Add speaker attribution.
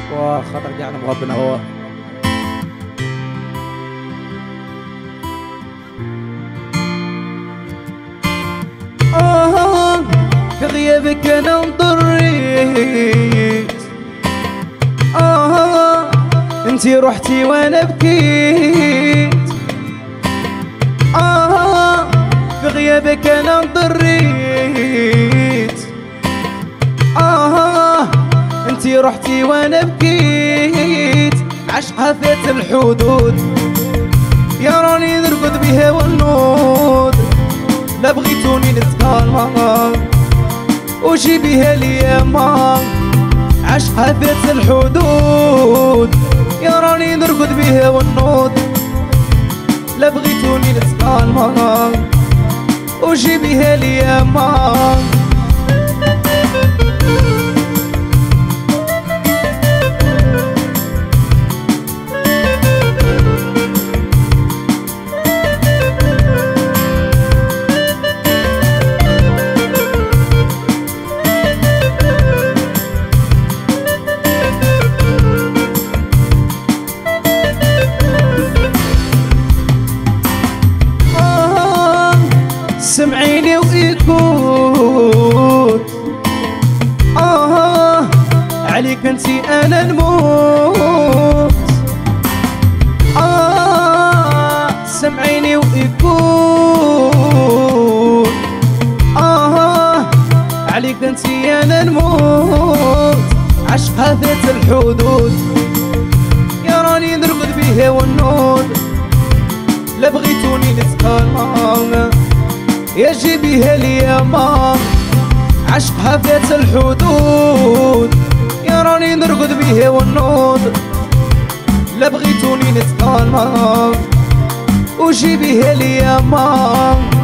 Speaker 1: وخطر كاع مغبنا هو في غيابك انا انضريت انتي رحتي وانا بكيت في غيابك انا انضريت انتي رحتي وانا بكيت عشقها فات الحدود يا راني نرقد بها والنود لا بغيتوني نتكلم وجي بها لياما عشقها فات الحدود يا راني نرقد بها والنود لا بغيتوني نتكلم وجي بها لياما سمعيني ويكون عليك انتي انا نموت سمعيني ويكون عليك انتي انا نموت عشقها ذات الحدود يا راني نرقد بيها والنود لا بغيتوني نتكلم يا جيبيها لياما عشقها فات الحدود يا راني نرقد بيها والنود لا بغيتوني نتكلم وجيبيها لياما